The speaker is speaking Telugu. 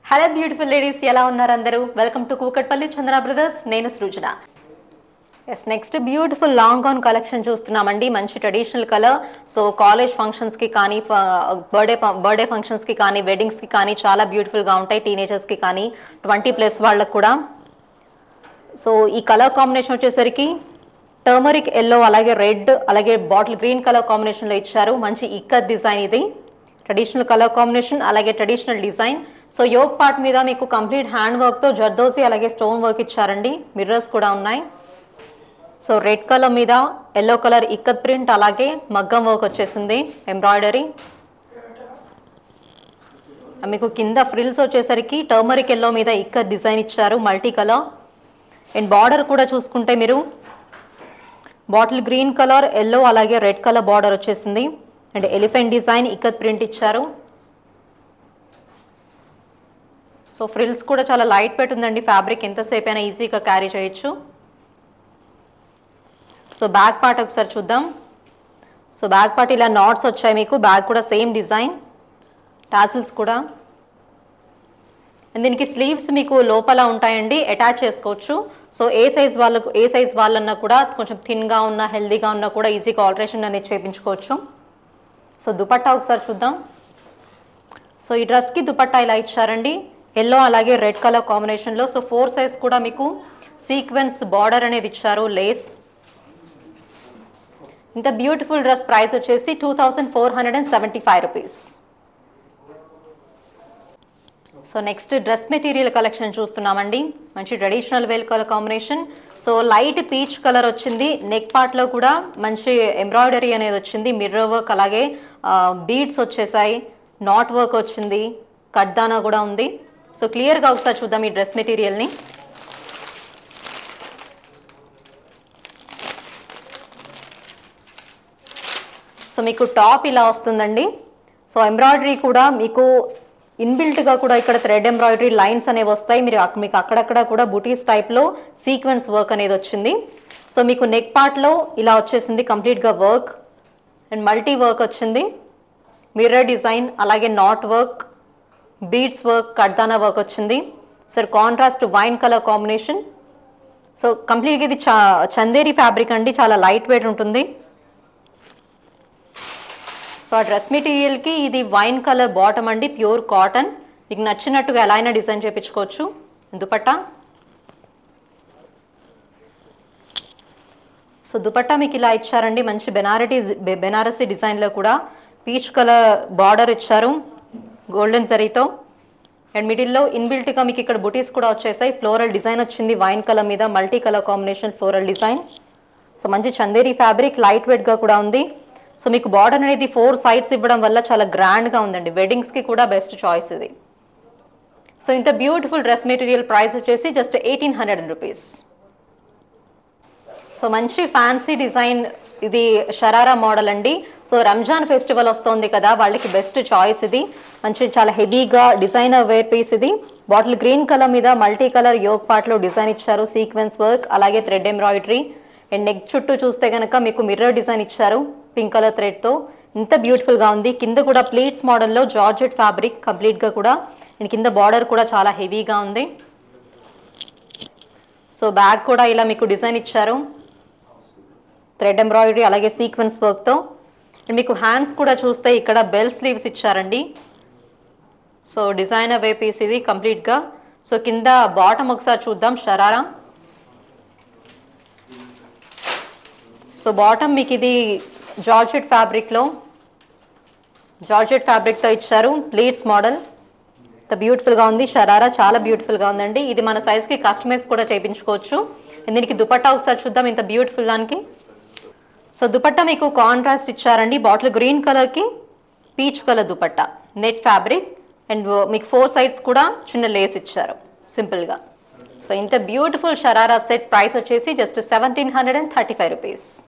హలో బ్యూటిఫుల్ లేడీస్, ఎలా ఉన్నారు అందరూ? Welcome to Kukatpally Chandra brothers. నేను Srujana. Next beautiful long gown collection చూస్తున్నామండి. మంచి ట్రెడిషనల్ కలర్. సో కాలేజ్ ఫంక్షన్స్కి కానీ, బర్త్డే ఫంక్షన్స్కి కానీ, వెడ్డింగ్స్కి కానీ చాలా బ్యూటిఫుల్గా ఉంటాయి. టీనేజర్స్కి కానీ 20+ వాళ్ళకు కూడా. సో ఈ కలర్ కాంబినేషన్ వచ్చేసరికి టర్మరిక్ ఎల్లో, అలాగే రెడ్, అలాగే బాటిల్ గ్రీన్ కలర్ కాంబినేషన్లో ఇచ్చారు. మంచి ఇక్కత్ డిజైన్ ఇది. ట్రెడిషనల్ కలర్ కాంబినేషన్, అలాగే traditional design. So yoke part మీద మీకు కంప్లీట్ హ్యాండ్ వర్క్తో జర్దోసి అలాగే స్టోన్ వర్క్ ఇచ్చారండి. మిర్రర్స్ కూడా ఉన్నాయి. సో రెడ్ కలర్ మీద ఎల్లో కలర్ ఇక్కత్ ప్రింట్, అలాగే మగ్గం వర్క్ వచ్చేసింది, ఎంబ్రాయిడరీ. మీకు కింద ఫ్రిల్స్ వచ్చేసరికి టర్మరిక్ ఎల్లో మీద ఇక్కత్ డిజైన్ ఇచ్చారు, మల్టీ కలర్. అండ్ బార్డర్ కూడా చూసుకుంటే మీరు బాటిల్ గ్రీన్ కలర్, ఎల్లో, అలాగే రెడ్ కలర్ బార్డర్ వచ్చేసింది. And elephant design ikat print ఇచ్చారు. సో ఫ్రిల్స్ కూడా చాలా లైట్ వెయిట్ ఉందండి. ఫ్యాబ్రిక్ ఎంతసేపు అయినా ఈజీగా క్యారీ చేయొచ్చు. సో బ్యాక్ పార్ట్ ఒకసారి చూద్దాం. సో బ్యాక్ పార్ట్ ఇలా నాట్స్ వచ్చాయి మీకు. బ్యాక్ కూడా సేమ్ డిజైన్, టాసిల్స్ కూడా. దీనికి స్లీవ్స్ మీకు లోపల ఉంటాయండి, అటాచ్ చేసుకోవచ్చు. సో ఏ సైజ్ వాళ్ళన్నా కూడా, కొంచెం థిన్గా ఉన్న, హెల్దీగా ఉన్నా కూడా ఈజీగా ఆల్టరేషన్ అనేది చేయించుకోవచ్చు. సో దుపట్టా ఒకసారి చూద్దాం. సో ఈ డ్రెస్కి దుపట్టా ఇలా ఇచ్చారండి, ఎల్లో అలాగే రెడ్ కలర్ కాంబినేషన్లో. సో 4 సైజ్ కూడా మీకు సీక్వెన్స్ బార్డర్ అనేది ఇచ్చారు, లేస్. ఇంత బ్యూటిఫుల్ డ్రెస్ ప్రైస్ వచ్చేసి 2475 rupees. So next dress material collection చూస్తున్నామండి. మంచి ట్రెడిషనల్ వేల్ colour combination. So light peach colour వచ్చింది. నెక్ పార్ట్లో కూడా మంచి ఎంబ్రాయిడరీ అనేది వచ్చింది, మిర్రర్ వర్క్, అలాగే బీడ్స్ వచ్చేసాయి, నాట్ వర్క్ వచ్చింది, కడ్దానా కూడా ఉంది. సో క్లియర్గా ఒకసారి చూద్దాం ఈ డ్రెస్ మెటీరియల్ని. సో మీకు టాప్ ఇలా వస్తుందండి. సో ఎంబ్రాయిడరీ కూడా మీకు ఇన్బిల్ట్గా కూడా ఇక్కడ థ్రెడ్ ఎంబ్రాయిడరీ లైన్స్ అనేవి వస్తాయి. మీకు అక్కడక్కడ కూడా బుటీస్ టైప్లో సీక్వెన్స్ వర్క్ అనేది వచ్చింది. సో మీకు నెక్ పార్ట్లో ఇలా వచ్చేసింది కంప్లీట్గా వర్క్, అండ్ మల్టీ వర్క్ వచ్చింది, మిర్రర్ డిజైన్, అలాగే నాట్ వర్క్, బీడ్స్ వర్క్, కడ్దానా వర్క్ వచ్చింది. Sir contrast wine colour combination. So కంప్లీట్గా ఇది చందేరి ఫ్యాబ్రిక్ అండి, చాలా లైట్ వెయిట్ ఉంటుంది. సో ఆ డ్రెస్ మెటీరియల్కి ఇది వైన్ కలర్ బాటమ్ అండి, ప్యూర్ కాటన్. మీకు నచ్చినట్టుగా ఎలా అయినా డిజైన్ చేయించుకోవచ్చు. దుపట్టా. సో దుపట్టా మీకు ఇలా ఇచ్చారండి, మంచి బెనారసీ డిజైన్లో కూడా పీచ్ కలర్ బార్డర్ ఇచ్చారు గోల్డెన్ జరీతో. అండ్ మిడిల్లో ఇన్బిల్ట్గా మీకు ఇక్కడ బుటీస్ కూడా వచ్చేసాయి. ఫ్లోరల్ డిజైన్ వచ్చింది వైన్ కలర్ మీద, multi colour combination floral design. So మంచి చందేరి ఫ్యాబ్రిక్, లైట్ వెయిట్గా కూడా ఉంది. సో మీకు బార్డర్ అనేది 4 సైడ్స్ ఇవ్వడం వల్ల చాలా గ్రాండ్గా ఉందండి. వెడ్డింగ్స్కి కూడా బెస్ట్ చాయిస్ ఇది. సో ఇంత బ్యూటిఫుల్ డ్రెస్ మెటీరియల్ ప్రైస్ వచ్చేసి జస్ట్ 1800 రూపీస్. సో మంచి ఫ్యాన్సీ డిజైన్, ఇది షరారా మోడల్ అండి. సో రంజాన్ ఫెస్టివల్ వస్తుంది కదా, వాళ్ళకి బెస్ట్ చాయిస్ ఇది. మంచి చాలా హెవీగా డిజైనర్ వేర్ పీస్ ఇది. బాటిల్ గ్రీన్ కలర్ మీద మల్టీ కలర్ యోగ్ పార్ట్లో డిజైన్ ఇచ్చారు, సీక్వెన్స్ వర్క్, అలాగే థ్రెడ్ ఎంబ్రాయిడరీ. అండ్ నెక్ చుట్టూ చూస్తే కనుక మీకు మిర్రర్ డిజైన్ ఇచ్చారు పింక్ కలర్ థ్రెడ్తో. ఇంత బ్యూటిఫుల్గా ఉంది. కింద కూడా ప్లీట్స్ మోడల్లో జార్జెట్ ఫ్యాబ్రిక్ కంప్లీట్గా కూడా. అండ్ కింద బార్డర్ కూడా చాలా హెవీగా ఉంది. సో బ్యాక్ కూడా ఇలా మీకు డిజైన్ ఇచ్చారు, థ్రెడ్ ఎంబ్రాయిడరీ అలాగే సీక్వెన్స్ వర్క్తో. అండ్ మీకు హ్యాండ్స్ కూడా చూస్తే ఇక్కడ బెల్ స్లీవ్స్ ఇచ్చారండి. సో డిజైనర్ వే పీస్ ఇది కంప్లీట్గా. సో కింద బాటమ్ ఒకసారి చూద్దాం, షరారా. సో బాటమ్ మీకు ఇది జార్జెట్ ఫ్యాబ్రిక్తో ఇచ్చారు, ప్లీట్స్ మోడల్. ఇంత బ్యూటిఫుల్గా ఉంది షరారా, చాలా బ్యూటిఫుల్గా ఉందండి. ఇది మన సైజ్కి కస్టమైజ్ కూడా చేయించుకోవచ్చు. దీనికి దుపట్టా ఒకసారి చూద్దాం, ఇంత బ్యూటిఫుల్ దానికి. సో దుపట్టా మీకు కాంట్రాస్ట్ ఇచ్చారండి, బాటిల్ గ్రీన్ కలర్కి peach colour dupatta, net fabric. And మీకు 4 సైడ్స్ కూడా చిన్న లేస్ ఇచ్చారు సింపుల్గా. సో ఇంత బ్యూటిఫుల్ షరారా సెట్ ప్రైస్ వచ్చేసి జస్ట్ 1735 రూపీస్.